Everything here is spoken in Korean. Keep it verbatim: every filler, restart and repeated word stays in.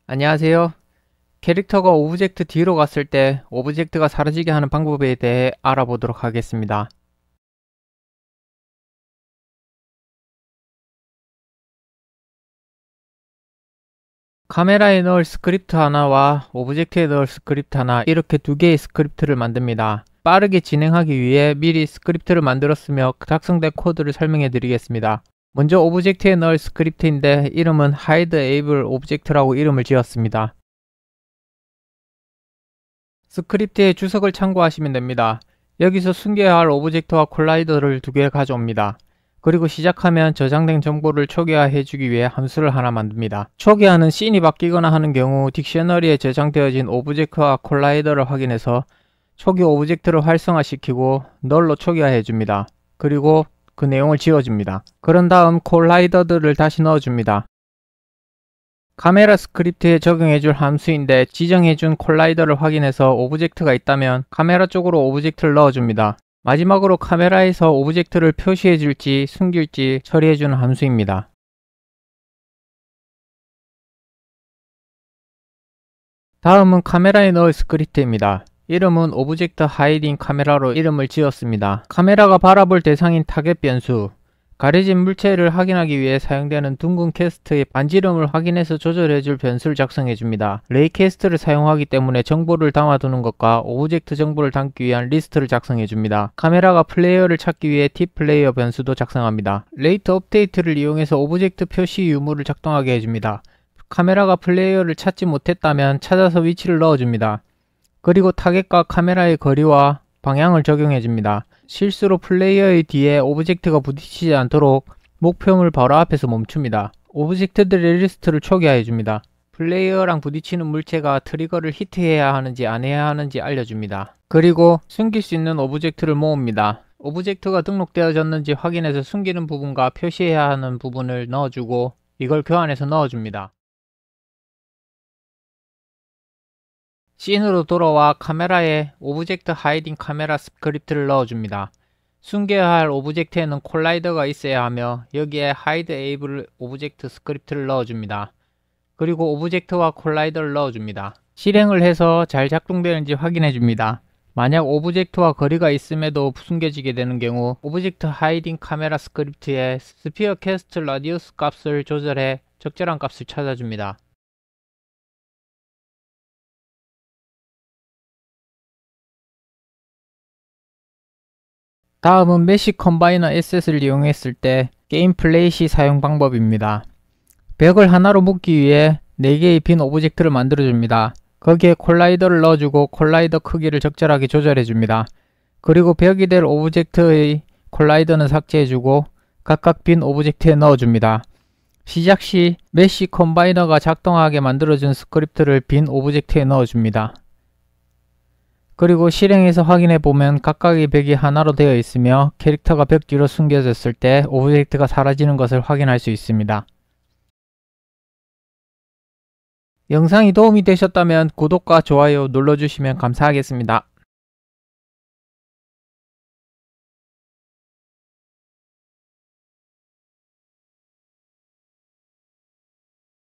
안녕하세요. 캐릭터가 오브젝트 뒤로 갔을 때 오브젝트가 사라지게 하는 방법에 대해 알아보도록 하겠습니다. 카메라에 넣을 스크립트 하나와 오브젝트에 넣을 스크립트 하나, 이렇게 두 개의 스크립트를 만듭니다. 빠르게 진행하기 위해 미리 스크립트를 만들었으며 작성된 코드를 설명해 드리겠습니다. 먼저 오브젝트에 넣을 스크립트인데 이름은 hide able object라고 이름을 지었습니다. 스크립트의 주석을 참고하시면 됩니다. 여기서 숨겨야 할 오브젝트와 콜라이더를 두 개 가져옵니다. 그리고 시작하면 저장된 정보를 초기화해주기 위해 함수를 하나 만듭니다. 초기화는 씬이 바뀌거나 하는 경우 딕셔너리에 저장되어진 오브젝트와 콜라이더를 확인해서 초기 오브젝트를 활성화시키고 널로 초기화해줍니다. 그리고 그 내용을 지워줍니다. 그런 다음 콜라이더들을 다시 넣어줍니다. 카메라 스크립트에 적용해줄 함수인데 지정해준 콜라이더를 확인해서 오브젝트가 있다면 카메라 쪽으로 오브젝트를 넣어줍니다. 마지막으로 카메라에서 오브젝트를 표시해줄지 숨길지 처리해주는 함수입니다. 다음은 카메라에 넣을 스크립트입니다. 이름은 오브젝트 하이딩 카메라로 이름을 지었습니다. 카메라가 바라볼 대상인 타겟 변수, 가려진 물체를 확인하기 위해 사용되는 둥근 캐스트의 반지름을 확인해서 조절해줄 변수를 작성해줍니다. 레이 캐스트를 사용하기 때문에 정보를 담아두는 것과 오브젝트 정보를 담기 위한 리스트를 작성해줍니다. 카메라가 플레이어를 찾기 위해 tPlayer 변수도 작성합니다. 레이트 업데이트를 이용해서 오브젝트 표시 유무를 작동하게 해줍니다. 카메라가 플레이어를 찾지 못했다면 찾아서 위치를 넣어줍니다. 그리고 타겟과 카메라의 거리와 방향을 적용해줍니다. 실수로 플레이어의 뒤에 오브젝트가 부딪히지 않도록 목표물 바로 앞에서 멈춥니다. 오브젝트들의 리스트를 초기화해줍니다. 플레이어랑 부딪히는 물체가 트리거를 히트해야 하는지 안 해야 하는지 알려줍니다. 그리고 숨길 수 있는 오브젝트를 모읍니다. 오브젝트가 등록되어졌는지 확인해서 숨기는 부분과 표시해야 하는 부분을 넣어주고 이걸 교환해서 넣어줍니다. 씬으로 돌아와 카메라에 오브젝트 하이딩 카메라 스크립트를 넣어줍니다. 숨겨야 할 오브젝트에는 콜라이더가 있어야 하며 여기에 hide able 오브젝트 스크립트를 넣어줍니다. 그리고 오브젝트와 콜라이더를 넣어줍니다. 실행을 해서 잘 작동되는지 확인해줍니다. 만약 오브젝트와 거리가 있음에도 숨겨지게 되는 경우 오브젝트 하이딩 카메라 스크립트에 스피어 캐스트 라디우스 값을 조절해 적절한 값을 찾아줍니다. 다음은 메쉬 컴바이너 에셋을 이용했을 때 게임 플레이 시 사용 방법입니다. 벽을 하나로 묶기 위해 네 개의 빈 오브젝트를 만들어줍니다. 거기에 콜라이더를 넣어주고 콜라이더 크기를 적절하게 조절해줍니다. 그리고 벽이 될 오브젝트의 콜라이더는 삭제해주고 각각 빈 오브젝트에 넣어줍니다. 시작 시 메쉬 컴바이너가 작동하게 만들어준 스크립트를 빈 오브젝트에 넣어줍니다. 그리고 실행해서 확인해보면 각각의 벽이 하나로 되어 있으며 캐릭터가 벽 뒤로 숨겨졌을 때 오브젝트가 사라지는 것을 확인할 수 있습니다. 영상이 도움이 되셨다면 구독과 좋아요 눌러주시면 감사하겠습니다.